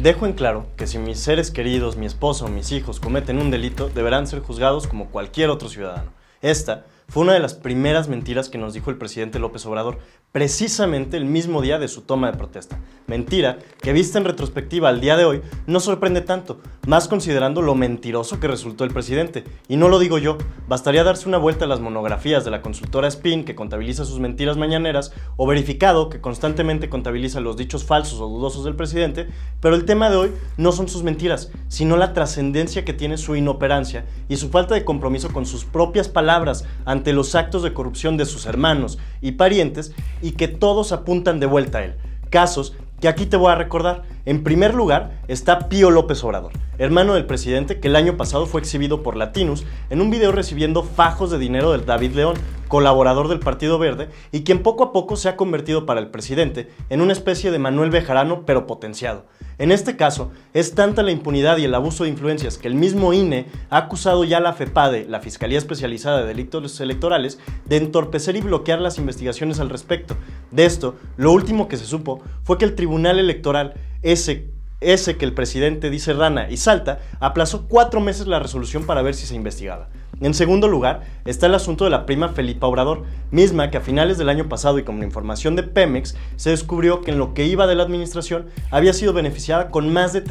Dejo en claro que si mis seres queridos, mi esposa o mis hijos cometen un delito, deberán ser juzgados como cualquier otro ciudadano. Esta fue una de las primeras mentiras que nos dijo el presidente López Obrador, precisamente el mismo día de su toma de protesta. Mentira que, vista en retrospectiva al día de hoy, no sorprende tanto, más considerando lo mentiroso que resultó el presidente. Y no lo digo yo, bastaría darse una vuelta a las monografías de la consultora Spin, que contabiliza sus mentiras mañaneras, o Verificado, que constantemente contabiliza los dichos falsos o dudosos del presidente, pero el tema de hoy no son sus mentiras, sino la trascendencia que tiene su inoperancia y su falta de compromiso con sus propias palabras ante los actos de corrupción de sus hermanos y parientes, y que todos apuntan de vuelta a él. Casos que aquí te voy a recordar. En primer lugar está Pío López Obrador, hermano del presidente, que el año pasado fue exhibido por Latinus en un video recibiendo fajos de dinero del David León, colaborador del Partido Verde, y quien poco a poco se ha convertido para el presidente en una especie de Manuel Bejarano, pero potenciado. En este caso, es tanta la impunidad y el abuso de influencias que el mismo INE ha acusado ya a la FEPADE, la Fiscalía Especializada de Delitos Electorales, de entorpecer y bloquear las investigaciones al respecto. De esto, lo último que se supo fue que el Tribunal Electoral, ese que el presidente dice rana y salta, aplazó 4 meses la resolución para ver si se investigaba. En segundo lugar, está el asunto de la prima Felipa Obrador, misma que a finales del año pasado y con la información de Pemex, se descubrió que en lo que iba de la administración había sido beneficiada con más de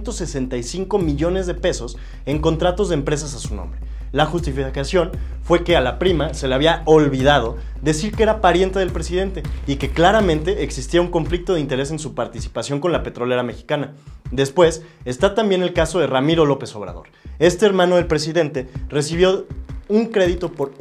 365 millones de pesos en contratos de empresas a su nombre. La justificación fue que a la prima se le había olvidado decir que era pariente del presidente y que claramente existía un conflicto de interés en su participación con la petrolera mexicana. Después está también el caso de Ramiro López Obrador. Este hermano del presidente recibió un crédito por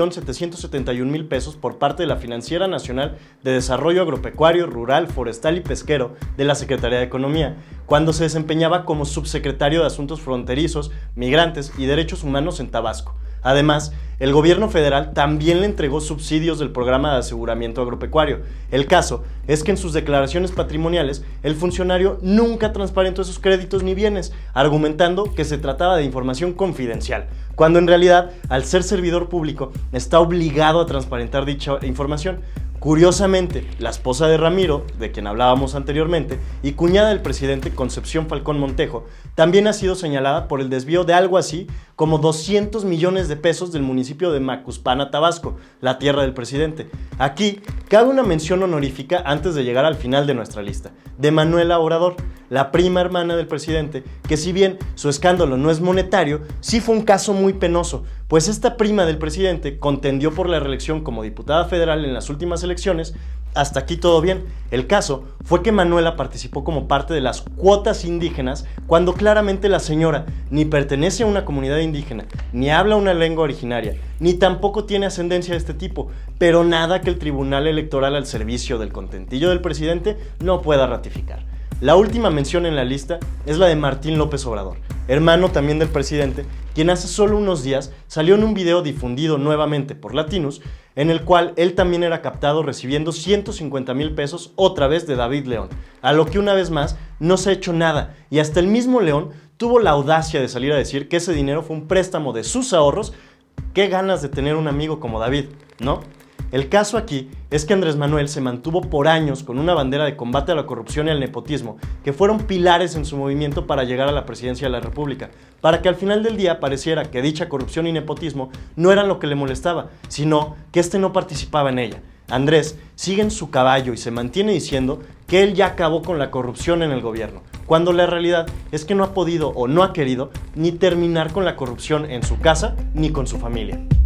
1.771.000 pesos por parte de la Financiera Nacional de Desarrollo Agropecuario, Rural, Forestal y Pesquero de la Secretaría de Economía, cuando se desempeñaba como subsecretario de Asuntos Fronterizos, Migrantes y Derechos Humanos en Tabasco. Además, el gobierno federal también le entregó subsidios del programa de aseguramiento agropecuario. El caso es que en sus declaraciones patrimoniales, el funcionario nunca transparentó esos créditos ni bienes, argumentando que se trataba de información confidencial, cuando en realidad, al ser servidor público, está obligado a transparentar dicha información. Curiosamente, la esposa de Ramiro, de quien hablábamos anteriormente, y cuñada del presidente, Concepción Falcón Montejo, también ha sido señalada por el desvío de algo así como 200 millones de pesos del municipio de Macuspana, Tabasco, la tierra del presidente. Aquí cabe una mención honorífica antes de llegar al final de nuestra lista, de Manuela Obrador, la prima hermana del presidente, que si bien su escándalo no es monetario, sí fue un caso muy penoso, pues esta prima del presidente contendió por la reelección como diputada federal en las últimas elecciones. Hasta aquí todo bien. El caso fue que Manuela participó como parte de las cuotas indígenas cuando claramente la señora ni pertenece a una comunidad indígena, ni habla una lengua originaria, ni tampoco tiene ascendencia de este tipo, pero nada que el Tribunal Electoral al servicio del contentillo del presidente no pueda ratificar. La última mención en la lista es la de Martín López Obrador, hermano también del presidente, quien hace solo unos días salió en un video difundido nuevamente por Latinus, en el cual él también era captado recibiendo 150,000 pesos otra vez de David León, a lo que una vez más no se ha hecho nada, y hasta el mismo León tuvo la audacia de salir a decir que ese dinero fue un préstamo de sus ahorros. Qué ganas de tener un amigo como David, ¿no? El caso aquí es que Andrés Manuel se mantuvo por años con una bandera de combate a la corrupción y al nepotismo, que fueron pilares en su movimiento para llegar a la presidencia de la República, para que al final del día pareciera que dicha corrupción y nepotismo no eran lo que le molestaba, sino que este no participaba en ella. Andrés sigue en su caballo y se mantiene diciendo que él ya acabó con la corrupción en el gobierno, cuando la realidad es que no ha podido o no ha querido ni terminar con la corrupción en su casa ni con su familia.